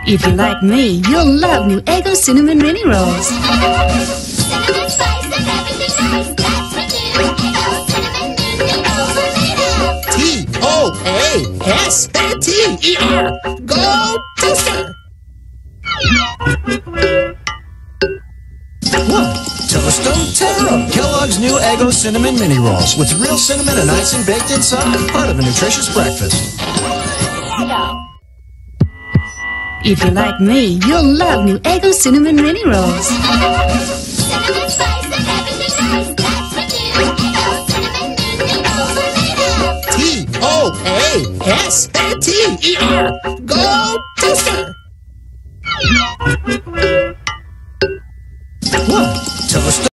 If you like me, you'll love new Eggo Cinnamon Mini Rolls. Cinnamon spice and everything nice. That's what new Eggo Cinnamon Mini Rolls are made of. Toaster. Go Toaster! Look, toast 'em, tear 'em. Kellogg's new Eggo Cinnamon Mini Rolls with real cinnamon and icing baked inside, part of a nutritious breakfast. If you like me, you'll love new Eggo Cinnamon Mini Rolls. Cinnamon spice and everything nice. That's what new Eggo Cinnamon Mini Rolls are made of. Toaster. Go Toaster!